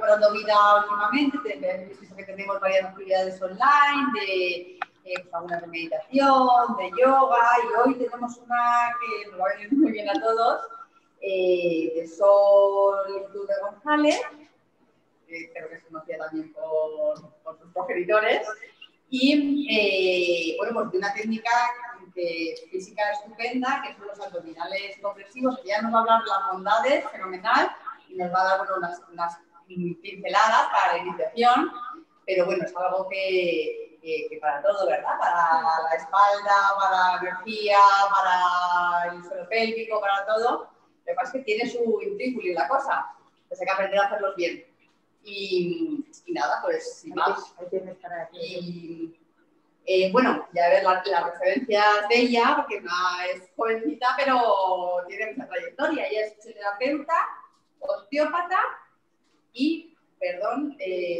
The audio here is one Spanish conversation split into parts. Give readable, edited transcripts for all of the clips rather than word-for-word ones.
estado dando vida últimamente, visto que tenemos varias actividades online, de algunas de meditación, de yoga, y hoy tenemos una que nos va a venir muy bien a todos, de Sol de González, que creo que es conocida también por sus progenitores, y bueno, pues de una técnica física estupenda, que son los abdominales compresivos, que ya nos va a hablar de las bondades, fenomenal, y nos va a dar bueno, unas pinceladas para la iniciación, pero bueno, es algo que para todo, ¿verdad? Para la espalda, para la energía, para el suelo pélvico, para todo. Lo que pasa es que tiene su intrínculo la cosa, pues hay que aprender a hacerlos bien. Y nada, pues sin más. Bueno, ya ver las referencias de ella, porque no es jovencita, pero tiene mucha trayectoria. Ella es fisioterapeuta, osteópata y, perdón,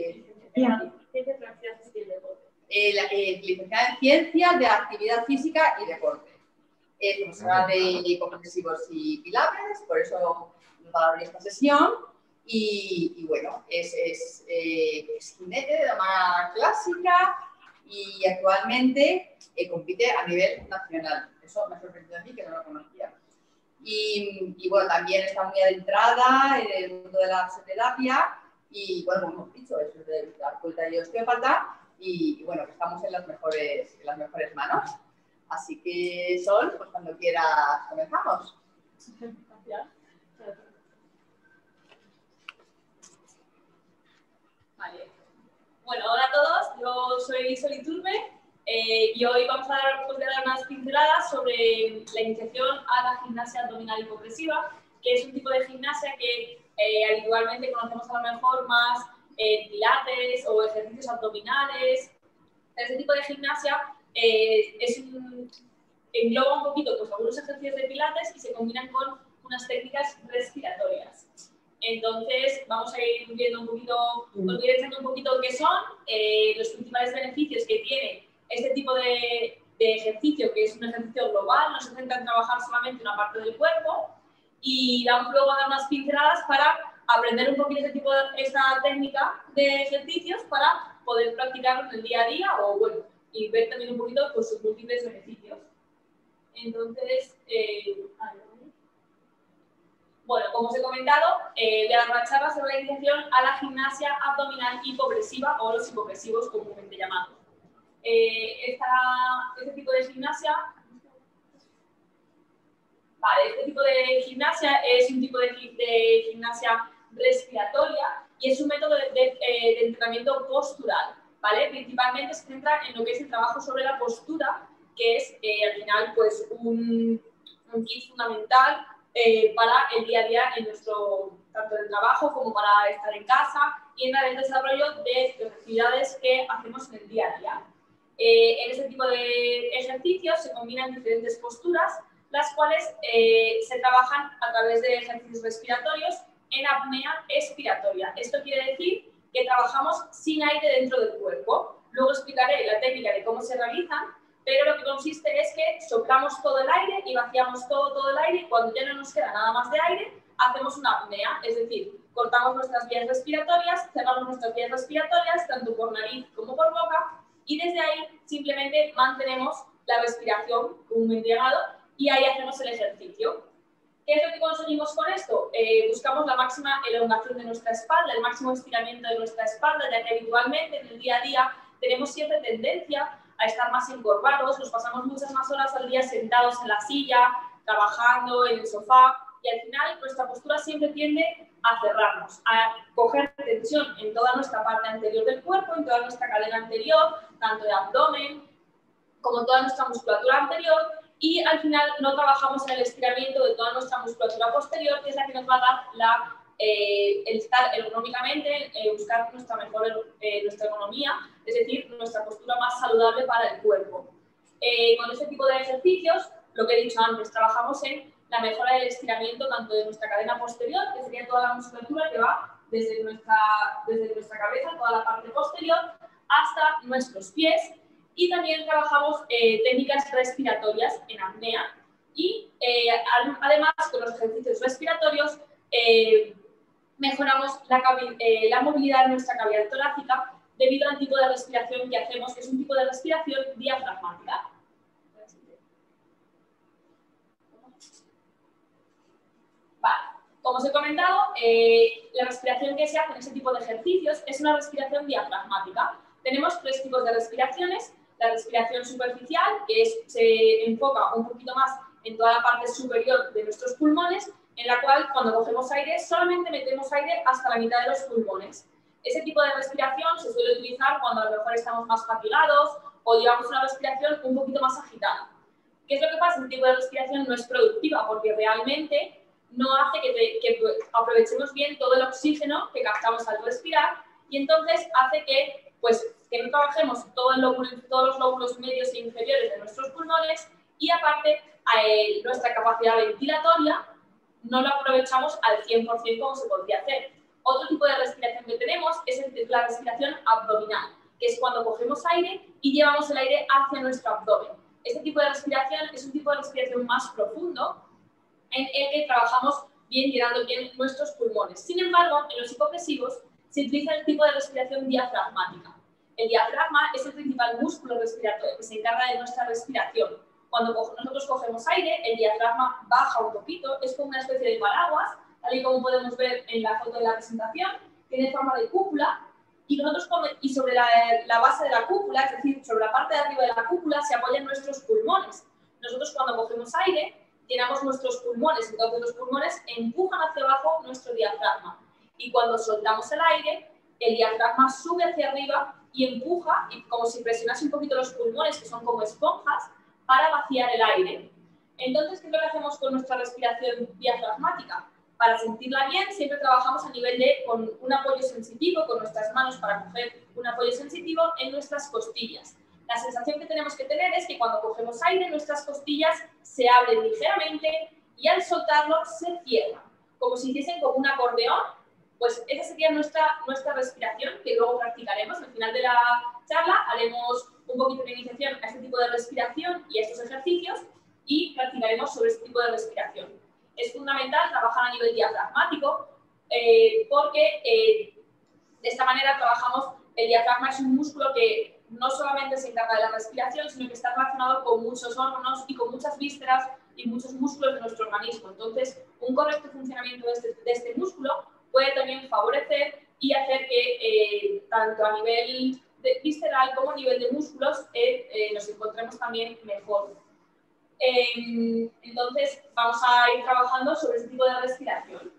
licenciada en Ciencias de Actividad Física y Deporte. Es profesora de comprensivos y pilates, por eso nos va a abrir esta sesión. Y bueno, es jinete de dama clásica y actualmente compite a nivel nacional. Eso me ha sorprendido a mí, que no lo conocía. Y bueno, también está muy adentrada en el mundo de la fisioterapia y, bueno, como hemos dicho, es de la facultad de osteópata y bueno, que estamos en las mejores manos. Así que, Sol, pues cuando quieras comenzamos. Gracias. Vale. Bueno, hola a todos, yo soy Sol Iturbe y hoy vamos a dar unas pinceladas sobre la iniciación a la gimnasia abdominal hipopresiva, que es un tipo de gimnasia que habitualmente conocemos a lo mejor más pilates o ejercicios abdominales. Este tipo de gimnasia engloba un poquito pues, algunos ejercicios de pilates y se combinan con unas técnicas respiratorias. Entonces, vamos a ir viendo un poquito, os voy echando un poquito qué son los principales beneficios que tiene este tipo de ejercicio, que es un ejercicio global, no se centra en trabajar solamente una parte del cuerpo, y vamos luego a dar unas pinceladas para aprender un poquito esta técnica de ejercicios para poder practicarlo en el día a día o, bueno, y ver también un poquito pues, sus múltiples beneficios. Entonces, bueno, como os he comentado, voy a dar una charla sobre la iniciación a la gimnasia abdominal hipopresiva o los hipopresivos comúnmente llamados. Este tipo de gimnasia, es un tipo de gimnasia respiratoria y es un método de entrenamiento postural, ¿vale? Principalmente se centra en lo que es el trabajo sobre la postura, que es al final pues un kit fundamental para el día a día en tanto en el trabajo como para estar en casa y en el desarrollo de las actividades que hacemos en el día a día. En este tipo de ejercicios se combinan diferentes posturas, las cuales se trabajan a través de ejercicios respiratorios en apnea expiratoria. Esto quiere decir que trabajamos sin aire dentro del cuerpo. Luego explicaré la técnica de cómo se realizan, pero lo que consiste es que soplamos todo el aire y vaciamos todo el aire y cuando ya no nos queda nada más de aire, hacemos una apnea, es decir, cortamos nuestras vías respiratorias, cerramos nuestras vías respiratorias, tanto por nariz como por boca, y desde ahí simplemente mantenemos la respiración comúnmente llamado y ahí hacemos el ejercicio. ¿Qué es lo que conseguimos con esto? Buscamos la máxima elongación de nuestra espalda, el máximo estiramiento de nuestra espalda, ya que habitualmente en el día a día tenemos siempre tendencia a estar más encorvados, nos pasamos muchas más horas al día sentados en la silla, trabajando en el sofá y al final nuestra postura siempre tiende a cerrarnos, a coger tensión en toda nuestra parte anterior del cuerpo, en toda nuestra cadena anterior, tanto de abdomen como toda nuestra musculatura anterior y al final no trabajamos en el estiramiento de toda nuestra musculatura posterior, que es la que nos va a dar el estar ergonómicamente, buscar nuestra ergonomía, es decir, nuestra postura más saludable para el cuerpo. Con este tipo de ejercicios, lo que he dicho antes, trabajamos en la mejora del estiramiento tanto de nuestra cadena posterior, que sería toda la musculatura que va desde nuestra cabeza, toda la parte posterior, hasta nuestros pies, y también trabajamos técnicas respiratorias en apnea y además con los ejercicios respiratorios mejoramos la movilidad de nuestra cavidad torácica debido al tipo de respiración que hacemos, que es un tipo de respiración diafragmática. Vale. Como os he comentado, la respiración que se hace en ese tipo de ejercicios es una respiración diafragmática. Tenemos tres tipos de respiraciones. La respiración superficial, que se enfoca un poquito más en toda la parte superior de nuestros pulmones, en la cual cuando cogemos aire solamente metemos aire hasta la mitad de los pulmones. Ese tipo de respiración se suele utilizar cuando a lo mejor estamos más fatigados o llevamos una respiración un poquito más agitada. ¿Qué es lo que pasa? Este tipo de respiración no es productiva porque realmente no hace que aprovechemos bien todo el oxígeno que captamos al respirar y entonces hace que no trabajemos todos los lóbulos medios e inferiores de nuestros pulmones y aparte nuestra capacidad ventilatoria no la aprovechamos al 100% como se podría hacer. Otro tipo de respiración que tenemos es la respiración abdominal, que es cuando cogemos aire y llevamos el aire hacia nuestro abdomen. Este tipo de respiración es un tipo de respiración más profundo en el que trabajamos bien llenando bien nuestros pulmones. Sin embargo, en los hipopresivos se utiliza el tipo de respiración diafragmática. El diafragma es el principal músculo respiratorio que se encarga de nuestra respiración. Cuando nosotros cogemos aire, el diafragma baja un poquito, es como una especie de paraguas, tal y como podemos ver en la foto de la presentación, tiene forma de cúpula, y sobre la base de la cúpula, es decir, sobre la parte de arriba de la cúpula, se apoyan nuestros pulmones. Nosotros cuando cogemos aire, llenamos nuestros pulmones, entonces los pulmones empujan hacia abajo nuestro diafragma. Y cuando soltamos el aire, el diafragma sube hacia arriba y empuja, y como si presionase un poquito los pulmones, que son como esponjas, para vaciar el aire. Entonces, ¿qué es lo que hacemos con nuestra respiración diafragmática? Para sentirla bien, siempre trabajamos a nivel con un apoyo sensitivo, con nuestras manos para coger un apoyo sensitivo en nuestras costillas. La sensación que tenemos que tener es que cuando cogemos aire, nuestras costillas se abren ligeramente y al soltarlo se cierran, como si hiciesen como un acordeón. Pues esa sería nuestra respiración, que luego practicaremos. Al final de la charla haremos un poquito de iniciación a este tipo de respiración y a estos ejercicios y practicaremos sobre este tipo de respiración. Es fundamental trabajar a nivel diafragmático porque de esta manera trabajamos, el diafragma es un músculo que no solamente se encarga de la respiración, sino que está relacionado con muchos órganos y con muchas vísceras y muchos músculos de nuestro organismo. Entonces, un correcto funcionamiento de este músculo puede también favorecer y hacer que tanto a nivel visceral como a nivel de músculos nos encontremos también mejor. Entonces, vamos a ir trabajando sobre este tipo de respiración.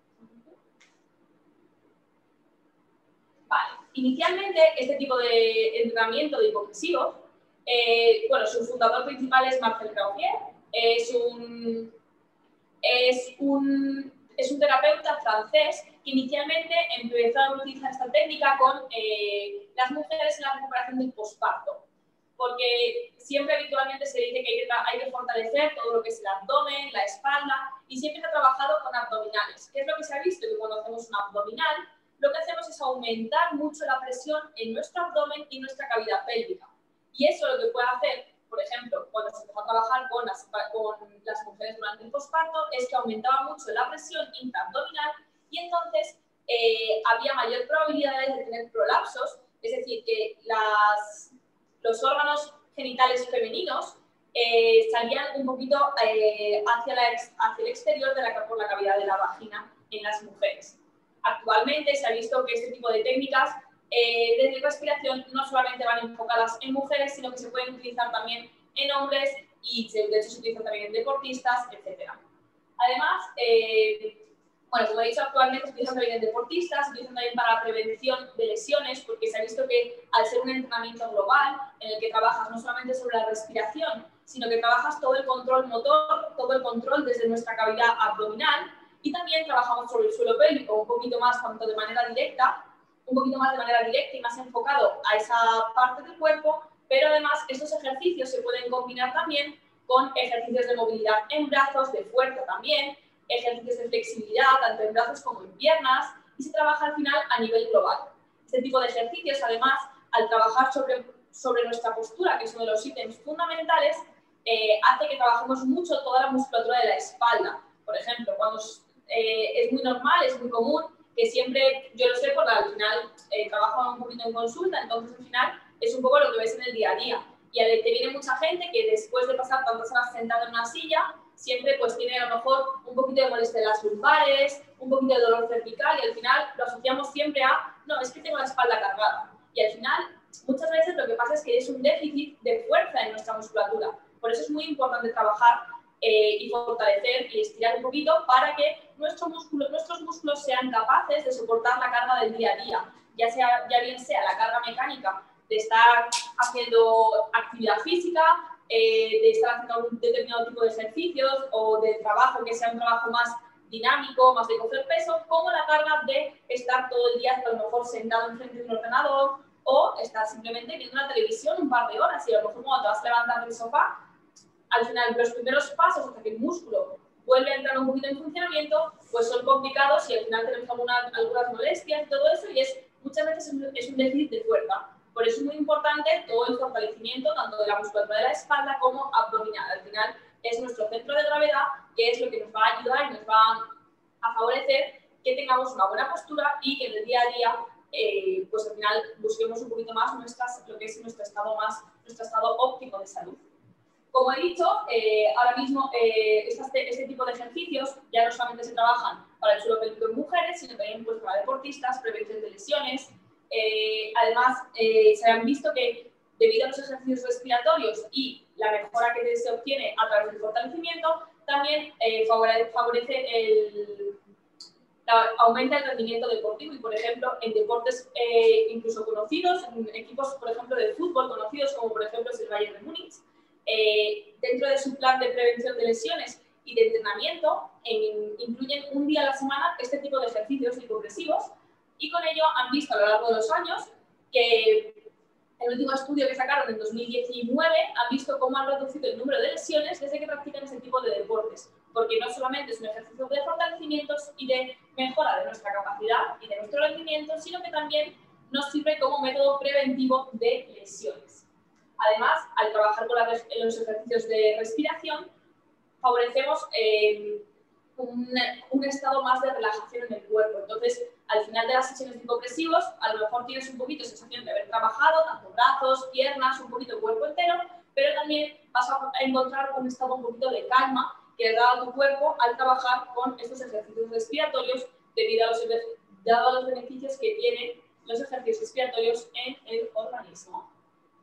Vale. Inicialmente, este tipo de entrenamiento de hipopresivos, su fundador principal es Marcel Grauvier, es un terapeuta francés que inicialmente empezó a utilizar esta técnica con las mujeres en la recuperación del posparto, porque siempre habitualmente se dice que hay que fortalecer todo lo que es el abdomen, la espalda, y siempre se ha trabajado con abdominales. ¿Qué es lo que se ha visto? Que cuando hacemos un abdominal, lo que hacemos es aumentar mucho la presión en nuestro abdomen y nuestra cavidad pélvica. Y eso lo que puede hacer, por ejemplo, cuando se empezó a trabajar con las mujeres durante el posparto, es que aumentaba mucho la presión intraabdominal y entonces había mayor probabilidad de tener prolapsos, es decir, que los órganos genitales femeninos salían un poquito hacia el exterior por la cavidad de la vagina en las mujeres. Actualmente se ha visto que este tipo de técnicas de respiración no solamente van enfocadas en mujeres, sino que se pueden utilizar también en hombres y de hecho se utilizan también en deportistas, etc. Además, como he dicho, actualmente se utilizan también en deportistas, se utilizan también para prevención de lesiones, porque se ha visto que al ser un entrenamiento global, en el que trabajas no solamente sobre la respiración, sino que trabajas todo el control motor, todo el control desde nuestra cavidad abdominal, y también trabajamos sobre el suelo pélvico, un poquito más tanto de manera directa, un poquito más de manera directa y más enfocado a esa parte del cuerpo, pero además estos ejercicios se pueden combinar también con ejercicios de movilidad en brazos, de fuerza también, ejercicios de flexibilidad, tanto en brazos como en piernas, y se trabaja al final a nivel global. Este tipo de ejercicios, además, al trabajar sobre nuestra postura, que es uno de los ítems fundamentales, hace que trabajemos mucho toda la musculatura de la espalda. Por ejemplo, cuando es muy normal, es muy común que siempre, yo lo sé porque al final trabajo un poquito en consulta, entonces al final es un poco lo que ves en el día a día. Y te viene mucha gente que después de pasar tantas horas sentado en una silla, siempre pues tiene a lo mejor un poquito de molestia en las lumbares, un poquito de dolor cervical y al final lo asociamos siempre a, no, es que tengo la espalda cargada. Y al final, muchas veces lo que pasa es que es un déficit de fuerza en nuestra musculatura. Por eso es muy importante trabajar y fortalecer y estirar un poquito para que nuestros músculos sean capaces de soportar la carga del día a día, ya bien sea la carga mecánica de estar haciendo actividad física, de estar haciendo algún determinado tipo de ejercicios o de trabajo que sea un trabajo más dinámico, más de coger peso, como la carga de estar todo el día a lo mejor sentado enfrente de un ordenador o estar simplemente viendo una televisión un par de horas y a lo mejor cuando te vas a levantar del sofá, al final los primeros pasos hasta que el músculo vuelve a entrar un poquito en funcionamiento, pues son complicados y al final tenemos algunas molestias y todo eso y muchas veces es un déficit de fuerza. Por eso es muy importante todo el fortalecimiento tanto de la musculatura de la espalda como abdominal. Al final es nuestro centro de gravedad que es lo que nos va a ayudar y nos va a favorecer que tengamos una buena postura y que en el día a día pues al final busquemos un poquito más lo que es nuestro estado óptimo de salud. Como he dicho, ahora mismo este tipo de ejercicios ya no solamente se trabajan para el suelo pélvico en mujeres, sino también pues, para deportistas, prevención de lesiones. Además, se han visto que debido a los ejercicios respiratorios y la mejora que se obtiene a través del fortalecimiento, también aumenta el rendimiento deportivo y, por ejemplo, en deportes incluso conocidos, en equipos, por ejemplo, de fútbol conocidos como, por ejemplo, es el Bayern de Múnich, dentro de su plan de prevención de lesiones y de entrenamiento, incluyen un día a la semana este tipo de ejercicios progresivos y con ello han visto a lo largo de los años que el último estudio que sacaron en 2019 han visto cómo han reducido el número de lesiones desde que practican ese tipo de deportes, porque no solamente es un ejercicio de fortalecimiento y de mejora de nuestra capacidad y de nuestro rendimiento, sino que también nos sirve como método preventivo de lesiones. Además, al trabajar con los ejercicios de respiración, favorecemos un estado más de relajación en el cuerpo. Entonces, al final de las sesiones de compresivos, a lo mejor tienes un poquito sensación de haber trabajado tanto brazos, piernas, un poquito el cuerpo entero, pero también vas a encontrar un estado un poquito de calma que da a tu cuerpo al trabajar con estos ejercicios respiratorios debido a los beneficios que tienen los ejercicios respiratorios en el organismo.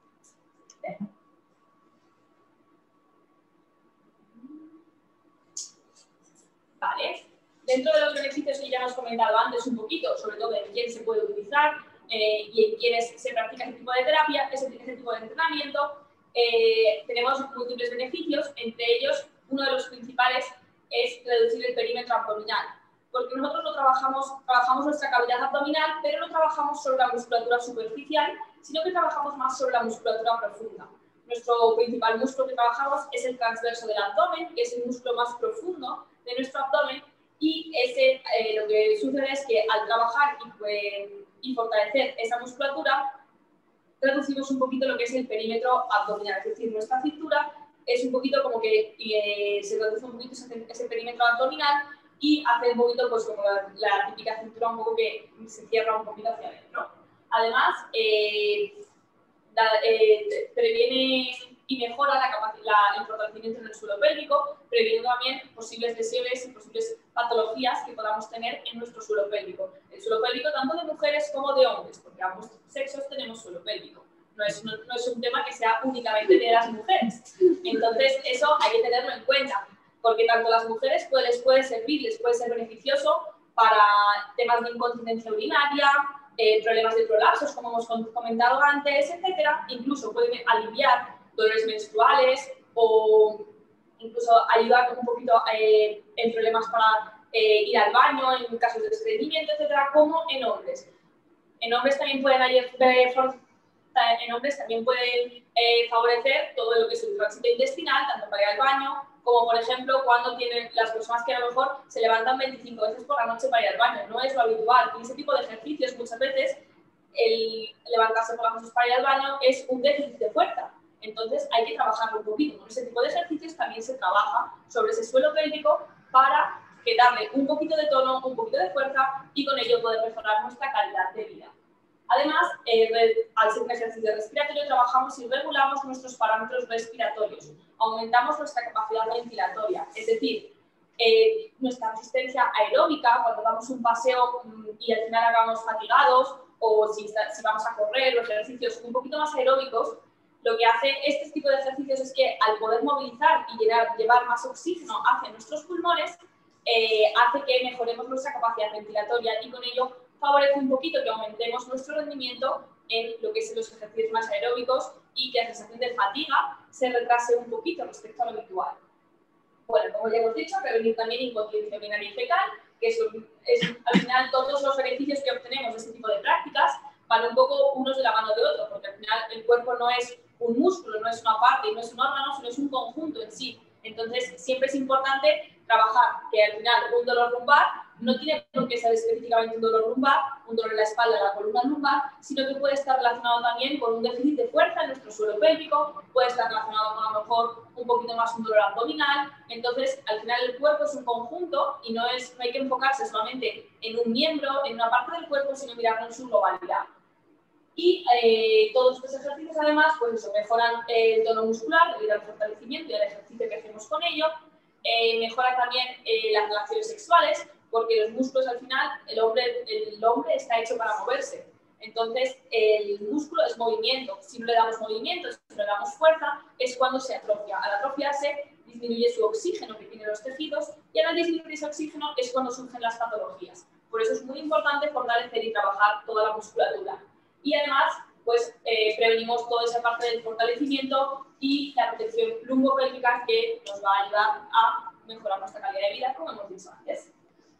Vale. Dentro de los beneficios que ya hemos comentado antes un poquito, sobre todo en quién se puede utilizar y en quiénes se practica ese tipo de terapia, ese tipo de entrenamiento, tenemos múltiples beneficios, entre ellos uno de los principales es reducir el perímetro abdominal, porque nosotros no trabajamos nuestra cavidad abdominal, pero no trabajamos sobre la musculatura superficial, sino que trabajamos más sobre la musculatura profunda. Nuestro principal músculo que trabajamos es el transverso del abdomen, que es el músculo más profundo de nuestro abdomen, y lo que sucede es que al trabajar y fortalecer esa musculatura, reducimos un poquito lo que es el perímetro abdominal, es decir, nuestra cintura es un poquito como que se reduce un poquito ese perímetro abdominal y hace un poquito pues como la típica cintura un poco que se cierra un poquito hacia adentro. Además, previene y mejora el fortalecimiento en el suelo pélvico, previniendo también posibles lesiones y posibles patologías que podamos tener en nuestro suelo pélvico. El suelo pélvico tanto de mujeres como de hombres, porque ambos sexos tenemos suelo pélvico. No es un tema que sea únicamente de las mujeres. Entonces, eso hay que tenerlo en cuenta, porque tanto a las mujeres les puede servir, les puede ser beneficioso para temas de incontinencia urinaria, problemas de prolapsos, como hemos comentado antes, etcétera. Incluso pueden aliviar dolores menstruales o incluso ayudar un poquito en problemas para ir al baño, en casos de estreñimiento, etcétera, como en hombres. En hombres también pueden favorecer todo lo que es el tránsito intestinal, tanto para ir al baño, como por ejemplo cuando tienen las personas que a lo mejor se levantan 25 veces por la noche para ir al baño. No es lo habitual. Y ese tipo de ejercicios muchas veces el levantarse por las noches para ir al baño es un déficit de fuerza. Entonces hay que trabajarlo un poquito. Con ese tipo de ejercicios también se trabaja sobre ese suelo pélvico para que darle un poquito de tono, un poquito de fuerza y con ello poder mejorar nuestra calidad de vida. Además, al ser un ejercicio respiratorio, trabajamos y regulamos nuestros parámetros respiratorios, aumentamos nuestra capacidad ventilatoria, es decir, nuestra resistencia aeróbica cuando damos un paseo y al final acabamos fatigados, o si vamos a correr o ejercicios un poquito más aeróbicos, lo que hace este tipo de ejercicios es que al poder movilizar y llevar más oxígeno hacia nuestros pulmones, hace que mejoremos nuestra capacidad ventilatoria y con ello favorece un poquito que aumentemos nuestro rendimiento en lo que son los ejercicios más aeróbicos y que la sensación de fatiga se retrase un poquito respecto a lo habitual. Bueno, como ya hemos dicho, prevenir también incontinencia urinaria y fecal, que es al final todos los beneficios que obtenemos de este tipo de prácticas van un poco unos de la mano de otro, porque al final el cuerpo no es un músculo, no es una parte, no es un órgano, sino es un conjunto en sí. Entonces, siempre es importante trabajar que al final un dolor lumbar no tiene por qué ser específicamente un dolor lumbar, un dolor en la espalda, la columna lumbar, sino que puede estar relacionado también con un déficit de fuerza en nuestro suelo pélvico, puede estar relacionado con a lo mejor un poquito más un dolor abdominal. Entonces, al final el cuerpo es un conjunto y no hay que enfocarse solamente en un miembro, en una parte del cuerpo, sino mirarlo en su globalidad. Y todos estos ejercicios, además, pues eso, mejoran el tono muscular debido al fortalecimiento y al ejercicio que hacemos con ello. Mejora también las relaciones sexuales, porque los músculos al final, el hombre está hecho para moverse. Entonces, el músculo es movimiento. Si no le damos movimiento, si no le damos fuerza, es cuando se atrofia. Al atrofiarse, disminuye su oxígeno que tienen los tejidos y al disminuir ese oxígeno es cuando surgen las patologías. Por eso es muy importante fortalecer y trabajar toda la musculatura. Y además, pues prevenimos toda esa parte del fortalecimiento y la protección lumbopélvica que nos va a ayudar a mejorar nuestra calidad de vida, como hemos dicho antes.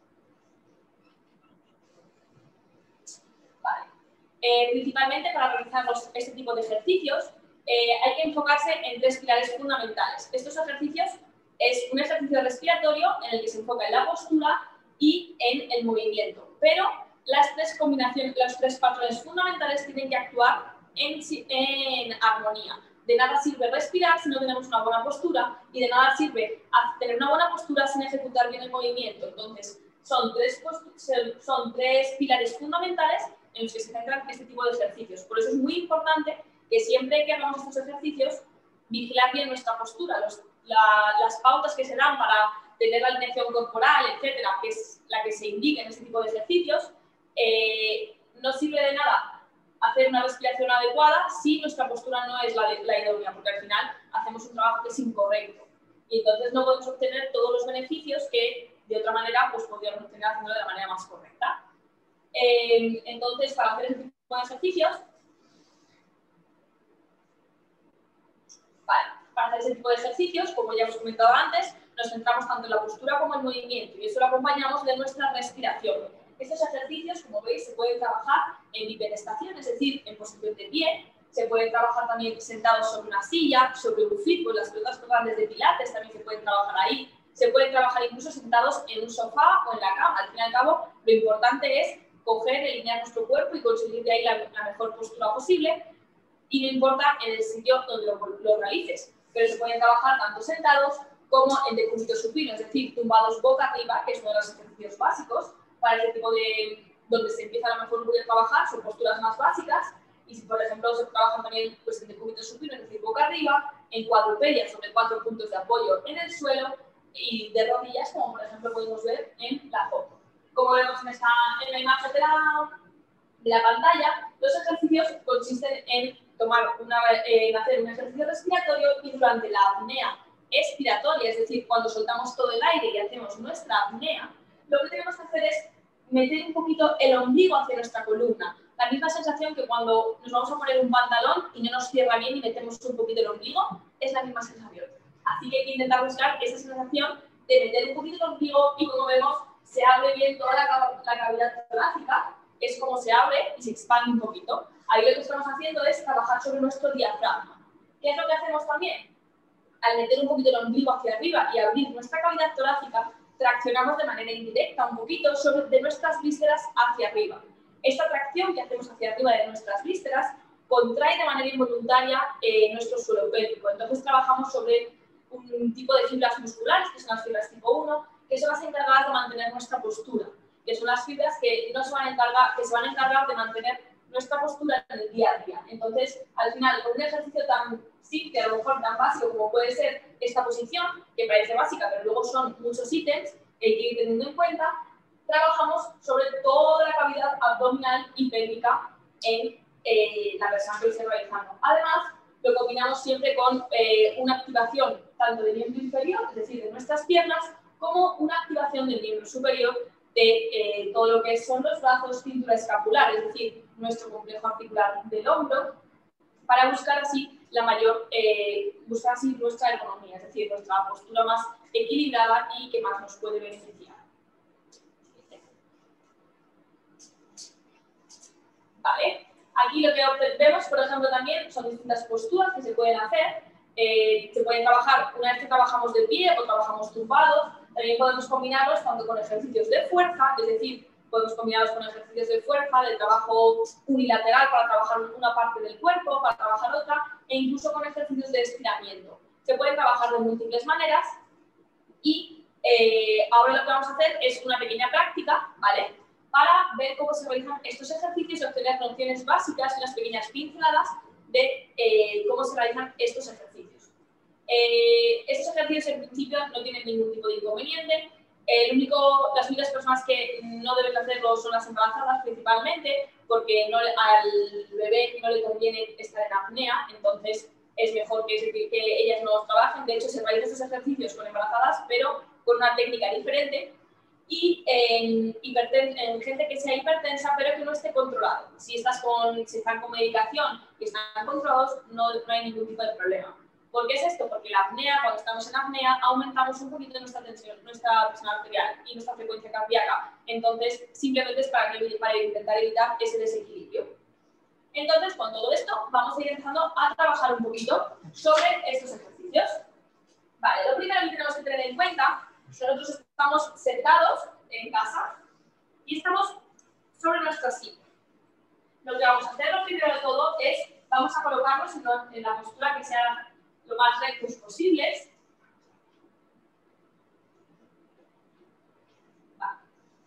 Vale. Principalmente para realizar este tipo de ejercicios hay que enfocarse en 3 pilares fundamentales. Estos ejercicios es un ejercicio respiratorio en el que se enfoca en la postura y en el movimiento, pero las 3 combinaciones, los 3 patrones fundamentales tienen que actuar en armonía. De nada sirve respirar si no tenemos una buena postura y de nada sirve tener una buena postura sin ejecutar bien el movimiento. Entonces, son 3 pilares fundamentales en los que se centran este tipo de ejercicios. Por eso es muy importante que siempre que hagamos estos ejercicios, vigilar bien nuestra postura, las pautas que se dan para tener la alineación corporal, etcétera, que es la que se indica en este tipo de ejercicios. No sirve de nada hacer una respiración adecuada si nuestra postura no es la idónea, porque al final hacemos un trabajo que es incorrecto y entonces no podemos obtener todos los beneficios que de otra manera pues podríamos obtener haciéndolo de la manera más correcta. Entonces, para hacer este tipo de ejercicios, para hacer ese tipo de ejercicios, como ya hemos comentado antes, nos centramos tanto en la postura como en el movimiento y eso lo acompañamos de nuestra respiración. Estos ejercicios, como veis, se pueden trabajar en bipedestación, es decir, en posición de pie. Se pueden trabajar también sentados sobre una silla, sobre un flip, las pelotas grandes de pilates también se pueden trabajar ahí. Se pueden trabajar incluso sentados en un sofá o en la cama. Al fin y al cabo, lo importante es coger, alinear nuestro cuerpo y conseguir de ahí la mejor postura posible. Y no importa en el sitio donde lo realices, pero se pueden trabajar tanto sentados como en decúbito supino, es decir, tumbados boca arriba, que es uno de los ejercicios básicos. Para ese tipo de, donde se empieza a lo mejor a trabajar, son posturas más básicas, y si por ejemplo se trabajan también pues, en decúbito supino, es decir, boca arriba, en cuadrupedia sobre 4 puntos de apoyo en el suelo, y de rodillas, como por ejemplo podemos ver en la foto. Como vemos en la imagen de la pantalla, los ejercicios consisten en hacer un ejercicio respiratorio y durante la apnea expiratoria, es decir, cuando soltamos todo el aire y hacemos nuestra apnea, lo que tenemos que hacer es meter un poquito el ombligo hacia nuestra columna. La misma sensación que cuando nos vamos a poner un pantalón y no nos cierra bien y metemos un poquito el ombligo, es la misma sensación. Así que hay que intentar buscar esa sensación de meter un poquito el ombligo y como vemos, se abre bien toda la cavidad torácica, es como se abre y se expande un poquito. Ahí lo que estamos haciendo es trabajar sobre nuestro diafragma. ¿Qué es lo que hacemos también? Al meter un poquito el ombligo hacia arriba y abrir nuestra cavidad torácica, traccionamos de manera indirecta un poquito de nuestras vísceras hacia arriba. Esta tracción que hacemos hacia arriba de nuestras vísceras contrae de manera involuntaria nuestro suelo pélvico. Entonces trabajamos sobre un tipo de fibras musculares, que son las fibras tipo 1, que son las encargadas de mantener nuestra postura, que son las fibras que se van a encargar de mantener nuestra postura en el día a día. Entonces, al final, con un ejercicio tan simple, a lo mejor tan básico como puede ser esta posición, que parece básica, pero luego son muchos ítems que hay que ir teniendo en cuenta, trabajamos sobre toda la cavidad abdominal y pélvica en la persona que lo esté realizando. Además, lo combinamos siempre con una activación tanto del miembro inferior, es decir, de nuestras piernas, como una activación del miembro superior de todo lo que son los brazos, cintura escapular, es decir, nuestro complejo articular del hombro, para buscar así nuestra ergonomía, es decir, nuestra postura más equilibrada y que más nos puede beneficiar. ¿Vale? Aquí lo que vemos, por ejemplo, también son distintas posturas que se pueden hacer. Se pueden trabajar una vez que trabajamos de pie o trabajamos tumbados. También podemos combinarlos tanto con ejercicios de fuerza, es decir, podemos combinarlos con ejercicios de fuerza, de trabajo unilateral para trabajar una parte del cuerpo, para trabajar otra, e incluso con ejercicios de estiramiento. Se pueden trabajar de múltiples maneras y ahora lo que vamos a hacer es una pequeña práctica, ¿vale?, para ver cómo se realizan estos ejercicios y obtener nociones básicas y unas pequeñas pinceladas de cómo se realizan estos ejercicios. Estos ejercicios en principio no tienen ningún tipo de inconveniente. Las únicas personas que no deben hacerlo son las embarazadas principalmente, porque al bebé no le conviene estar en apnea, entonces es mejor que ellas no trabajen. De hecho, se realizan estos ejercicios con embarazadas, pero con una técnica diferente. Y en gente que sea hipertensa, pero que no esté controlado. Si están con medicación y están controlados, no hay ningún tipo de problema. ¿Por qué es esto? Porque la apnea, cuando estamos en apnea, aumentamos un poquito nuestra tensión, nuestra presión arterial y nuestra frecuencia cardíaca. Entonces, simplemente es para intentar evitar ese desequilibrio. Entonces, con todo esto, vamos a ir empezando a trabajar un poquito sobre estos ejercicios. Vale, lo primero que tenemos que tener en cuenta, nosotros estamos sentados en casa y estamos sobre nuestra silla. Lo que vamos a hacer, lo primero de todo, es vamos a colocarnos en la postura que sea lo más rectos posibles. Vale.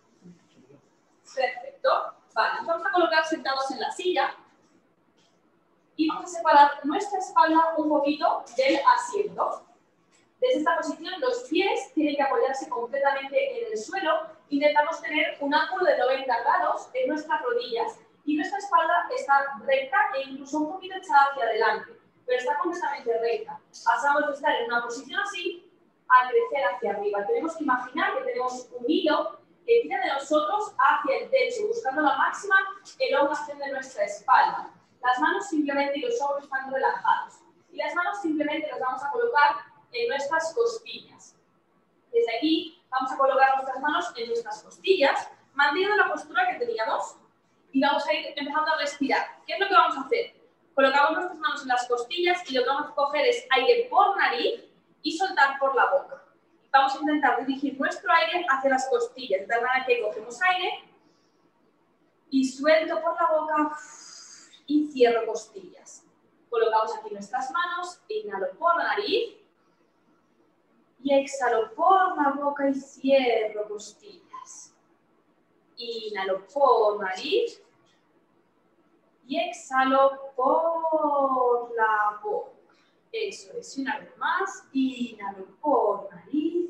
Perfecto. Vale, nos vamos a colocar sentados en la silla y vamos a separar nuestra espalda un poquito del asiento. Desde esta posición, los pies tienen que apoyarse completamente en el suelo. Intentamos tener un ángulo de 90 grados en nuestras rodillas y nuestra espalda está recta e incluso un poquito echada hacia adelante, pero está completamente recta. Pasamos de estar en una posición así a crecer hacia arriba. Tenemos que imaginar que tenemos un hilo que tira de nosotros hacia el techo, buscando la máxima elongación de nuestra espalda. Las manos simplemente y los hombros están relajados. Y las manos simplemente las vamos a colocar en nuestras costillas. Desde aquí vamos a colocar nuestras manos en nuestras costillas, manteniendo la postura que teníamos y vamos a ir empezando a respirar. ¿Qué es lo que vamos a hacer? Colocamos nuestras manos en las costillas y lo que vamos a coger es aire por nariz y soltar por la boca. Vamos a intentar dirigir nuestro aire hacia las costillas, de tal manera que cogemos aire y suelto por la boca y cierro costillas. Colocamos aquí nuestras manos, inhalo por la nariz y exhalo por la boca y cierro costillas. Inhalo por nariz y exhalo por la boca. Eso es, y una vez más, inhalo por nariz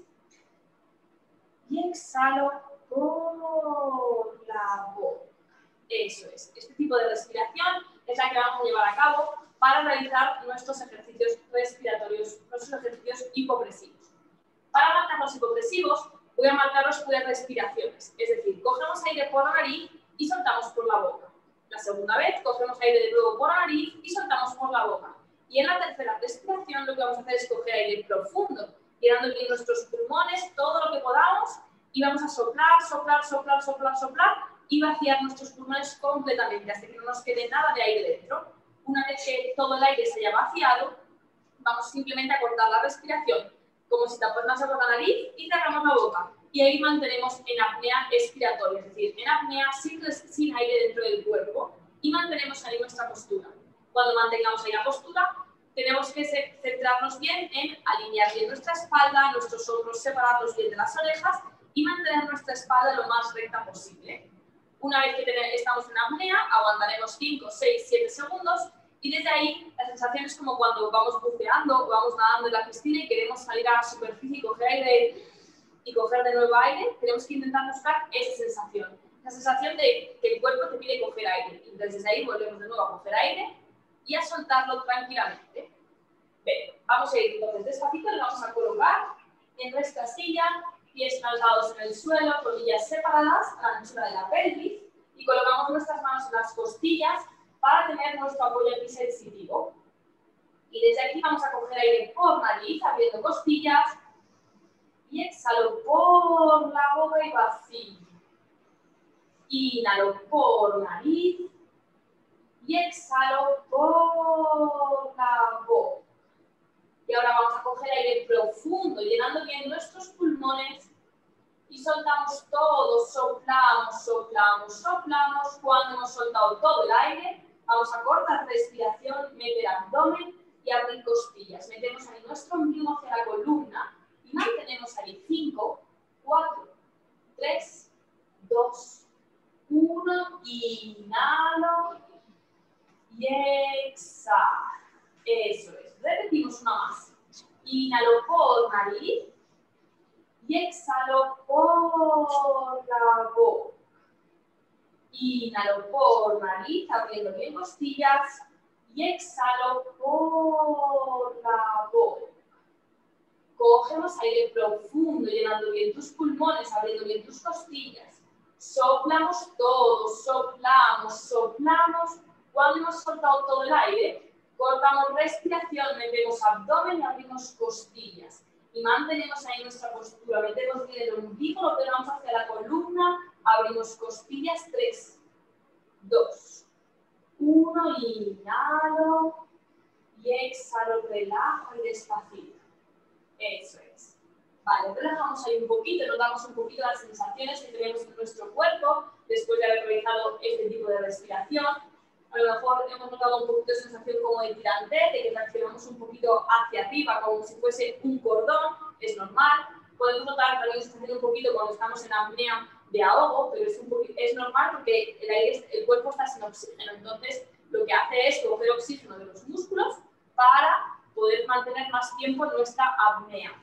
y exhalo por la boca. Eso es, este tipo de respiración es la que vamos a llevar a cabo para realizar nuestros ejercicios respiratorios, nuestros ejercicios hipopresivos. Para marcar los hipopresivos, voy a marcarlos por respiraciones, es decir, cogemos aire por la nariz y soltamos por la boca. La segunda vez, cogemos aire de nuevo por la nariz y soltamos por la boca. Y en la tercera respiración, lo que vamos a hacer es coger aire profundo, llenando bien nuestros pulmones, todo lo que podamos, y vamos a soplar, soplar, soplar, soplar, soplar, y vaciar nuestros pulmones completamente, hasta que no nos quede nada de aire dentro. Una vez que todo el aire se haya vaciado, vamos simplemente a cortar la respiración, como si tapamos por la nariz y cerramos la boca. Y ahí mantenemos en apnea expiratoria, es decir, en apnea sin aire dentro del cuerpo, y mantenemos ahí nuestra postura. Cuando mantengamos ahí la postura, tenemos que centrarnos bien en alinear bien nuestra espalda, nuestros hombros, separarlos bien de las orejas y mantener nuestra espalda lo más recta posible. Una vez que estamos en apnea, aguantaremos 5, 6, 7 segundos y desde ahí la sensación es como cuando vamos buceando o vamos nadando en la piscina y queremos salir a la superficie y coger aire y coger de nuevo aire. Tenemos que intentar buscar esa sensación. La sensación de que el cuerpo te pide coger aire. Entonces desde ahí volvemos de nuevo a coger aire y a soltarlo tranquilamente. Bien, vamos a ir entonces despacito, nos vamos a colocar en nuestra silla, pies calzados en el suelo, rodillas separadas a la anchura de la pelvis y colocamos nuestras manos en las costillas para tener nuestro apoyo episensitivo. Y desde aquí vamos a coger aire por nariz, abriendo costillas y exhalo por la boca y vacío. Inhalo por nariz y exhalo por la boca. Y ahora vamos a coger aire profundo, llenando bien nuestros pulmones y soltamos todo, soplamos, soplamos, soplamos. Cuando hemos soltado todo el aire, vamos a cortar respiración, meter abdomen y abrir costillas. Metemos ahí nuestro ombligo hacia la columna y mantenemos ahí 5, 4, 3, 2, 1, inhalo y exhalo. Eso es. Repetimos una más. Inhalo por nariz y exhalo por la boca. Inhalo por nariz, abriendo bien costillas y exhalo por la boca. Cogemos aire profundo, llenando bien tus pulmones, abriendo bien tus costillas. Soplamos todo, soplamos, soplamos. Cuando hemos soltado todo el aire, cortamos respiración, metemos abdomen y abrimos costillas. Y mantenemos ahí nuestra postura. Metemos bien el ombligo, lo pegamos hacia la columna, abrimos costillas. 3, 2, 1, inhalo y exhalo, relajo y despacito. Eso es. Vale, relajamos ahí un poquito, notamos un poquito las sensaciones que tenemos en nuestro cuerpo después de haber realizado este tipo de respiración. A lo mejor hemos notado un poquito de sensación como de tirantez, de que traccionamos un poquito hacia arriba, como si fuese un cordón, es normal. Podemos notar también sensación un poquito cuando estamos en apnea de ahogo, pero es normal porque el cuerpo está sin oxígeno. Entonces, lo que hace es coger oxígeno de los músculos para poder mantener más tiempo en nuestra apnea.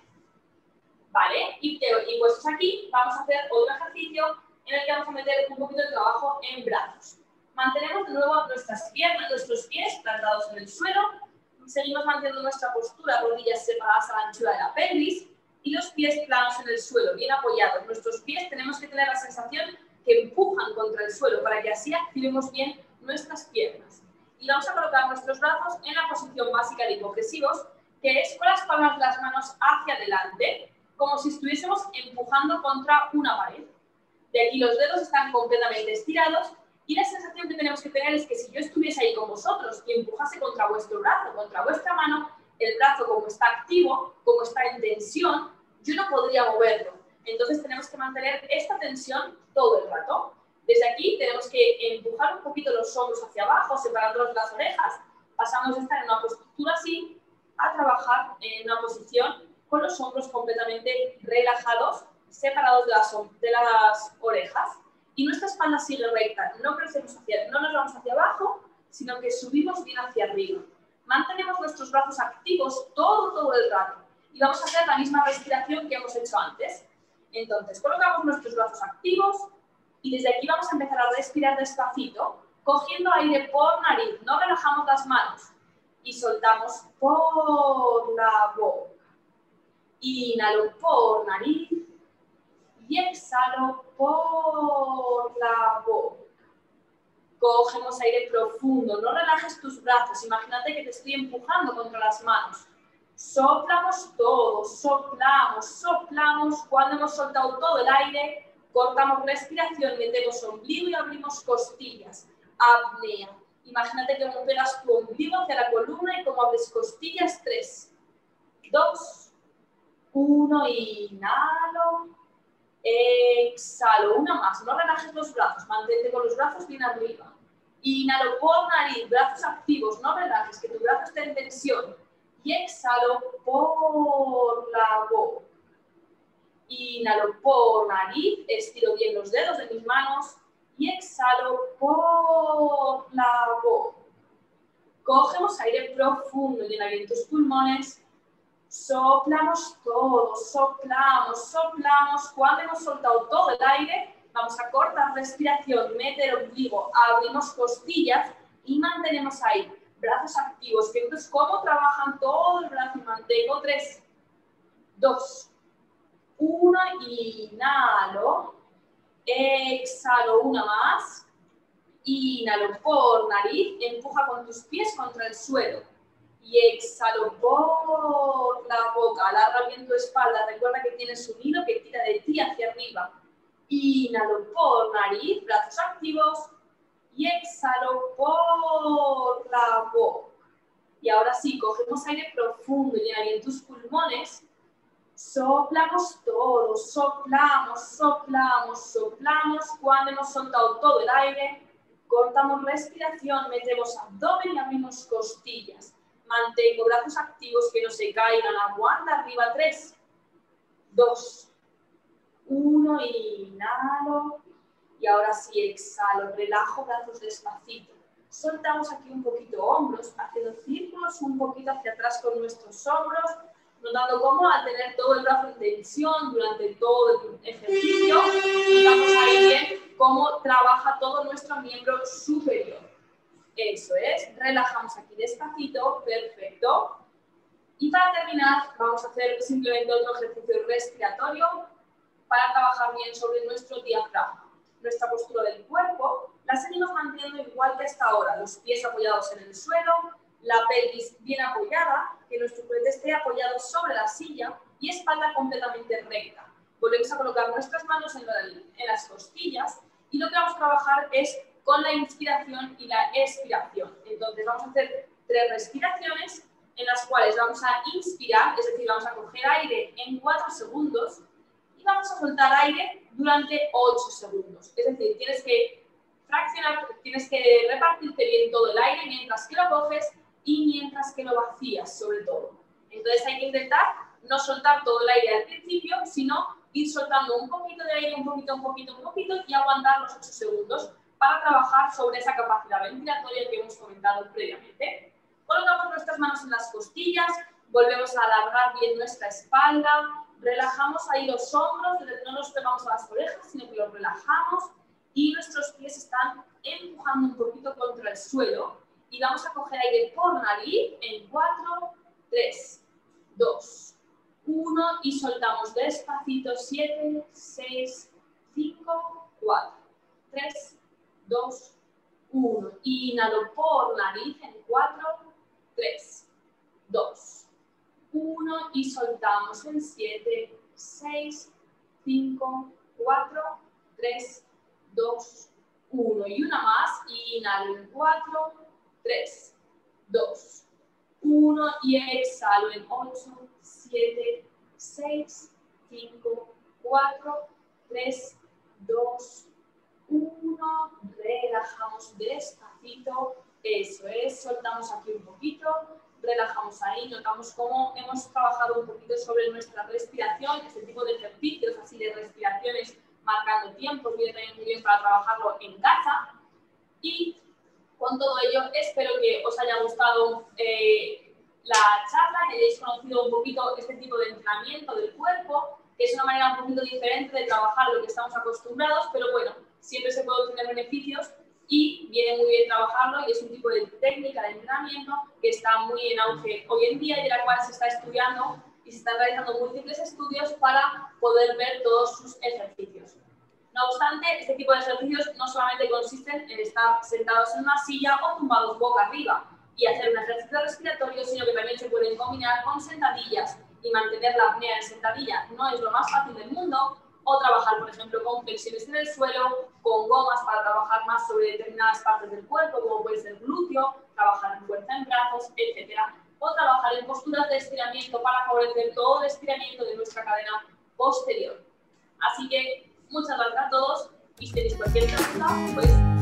¿Vale? Y puestos aquí, vamos a hacer otro ejercicio en el que vamos a meter un poquito de trabajo en brazos. Mantenemos de nuevo nuestras piernas, nuestros pies plantados en el suelo. Seguimos manteniendo nuestra postura, rodillas separadas a la anchura de la pelvis y los pies planos en el suelo, bien apoyados. Nuestros pies tenemos que tener la sensación que empujan contra el suelo para que así activemos bien nuestras piernas. Y vamos a colocar nuestros brazos en la posición básica de hipogresivos, que es con las palmas de las manos hacia adelante, como si estuviésemos empujando contra una pared. De aquí los dedos están completamente estirados y la sensación que tenemos que tener es que si yo estuviese ahí con vosotros y empujase contra vuestro brazo, contra vuestra mano, el brazo como está activo, como está en tensión, yo no podría moverlo. Entonces tenemos que mantener esta tensión todo el rato. Desde aquí tenemos que empujar un poquito los hombros hacia abajo, separándolos de las orejas. Pasamos de estar en una postura así a trabajar en una posición con los hombros completamente relajados, separados de las orejas. Y nuestra espalda sigue recta, no nos vamos hacia abajo, sino que subimos bien hacia arriba. Mantenemos nuestros brazos activos todo el rato. Y vamos a hacer la misma respiración que hemos hecho antes. Entonces, colocamos nuestros brazos activos y desde aquí vamos a empezar a respirar despacito, cogiendo aire por nariz, no relajamos las manos. Y soltamos por la boca. Inhalo por nariz y exhalo por la boca. Cogemos aire profundo, no relajes tus brazos, imagínate que te estoy empujando contra las manos. Soplamos todo, soplamos, soplamos. Cuando hemos soltado todo el aire, cortamos respiración, metemos ombligo y abrimos costillas. Apnea. Imagínate que pegas tu ombligo hacia la columna y como abres costillas. 3, 2, 1, inhalo. Exhalo, una más, no relajes los brazos, mantente con los brazos bien arriba. Inhalo por nariz, brazos activos, no relajes, que tu brazo esté en tensión. Y exhalo por la boca. Inhalo por nariz, estiro bien los dedos de mis manos y exhalo por la boca. Cogemos aire profundo, llena bien tus pulmones. Soplamos todos, soplamos, soplamos. Cuando hemos soltado todo el aire, vamos a cortar respiración, meter ombligo, abrimos costillas y mantenemos ahí. Brazos activos. Fíjate cómo trabajan todo el brazo y mantengo. 3, 2, 1, inhalo, exhalo una más, inhalo por nariz, empuja con tus pies contra el suelo y exhalo por la boca, alarga bien tu espalda, recuerda que tienes un hilo que tira de ti hacia arriba, inhalo por nariz, brazos activos y exhalo por la boca. Y ahora sí, cogemos aire profundo, llena bien tus pulmones. Soplamos todos, soplamos, soplamos, soplamos. Cuando hemos soltado todo el aire, cortamos respiración, metemos abdomen y abrimos costillas. Mantengo brazos activos que no se caigan, aguanta arriba. 3, 2, 1, inhalo. Y ahora sí, exhalo, relajo brazos despacito. Soltamos aquí un poquito hombros, haciendo círculos un poquito hacia atrás con nuestros hombros, notando cómo al tener todo el brazo en tensión durante todo el ejercicio, notamos ahí bien cómo trabaja todo nuestro miembro superior. Eso es, relajamos aquí despacito, perfecto. Y para terminar, vamos a hacer simplemente otro ejercicio respiratorio para trabajar bien sobre nuestro diafragma. Nuestra postura del cuerpo la seguimos manteniendo igual que hasta ahora, los pies apoyados en el suelo, la pelvis bien apoyada, que nuestro cuello esté apoyado sobre la silla y espalda completamente recta. Volvemos a colocar nuestras manos en las costillas y lo que vamos a trabajar es con la inspiración y la expiración. Entonces vamos a hacer 3 respiraciones en las cuales vamos a inspirar, es decir, vamos a coger aire en 4 segundos y vamos a soltar aire durante 8 segundos. Es decir, tienes que fraccionar, tienes que repartirte bien todo el aire mientras que lo coges y mientras que lo vacías, sobre todo. Entonces hay que intentar no soltar todo el aire al principio, sino ir soltando un poquito de aire, un poquito y aguantar los 8 segundos para trabajar sobre esa capacidad ventilatoria que hemos comentado previamente. Colocamos nuestras manos en las costillas, volvemos a alargar bien nuestra espalda, relajamos ahí los hombros, no nos pegamos a las orejas, sino que los relajamos y nuestros pies están empujando un poquito contra el suelo y vamos a coger aire por nariz en 4, 3, 2, 1 y soltamos despacito. 7, 6, 5, 4, 3, 2, 1. Inhalo por nariz en 4, 3, 2, 1 y soltamos en 7, 6, 5, 4, 3, 2, 1. Y una más. Inhalo en 4, 3, 2, 1 y exhalo en 8, 7, 6, 5, 4, 3, 2, 1. Relajamos despacito. Eso es, soltamos aquí un poquito, relajamos ahí, notamos cómo hemos trabajado un poquito sobre nuestra respiración, este tipo de ejercicios así de respiraciones marcando tiempos, viene también muy bien para trabajarlo en casa. Y con todo ello, espero que os haya gustado la charla, que hayáis conocido un poquito este tipo de entrenamiento del cuerpo, que es una manera un poquito diferente de trabajar lo que estamos acostumbrados, pero bueno, siempre se puede obtener beneficios y viene muy bien trabajarlo y es un tipo de técnica de entrenamiento que está muy en auge hoy en día y de la cual se está estudiando y se están realizando múltiples estudios para poder ver todos sus ejercicios. No obstante, este tipo de ejercicios no solamente consisten en estar sentados en una silla o tumbados boca arriba y hacer un ejercicio respiratorio, sino que también se pueden combinar con sentadillas y mantener la apnea en sentadilla no es lo más fácil del mundo, o trabajar, por ejemplo, con flexiones en el suelo, con gomas para trabajar más sobre determinadas partes del cuerpo, como puede ser glúteo, trabajar en fuerza en brazos, etc. O trabajar en posturas de estiramiento para favorecer todo el estiramiento de nuestra cadena posterior. Así que muchas gracias a todos y si tenéis cualquier pregunta, pues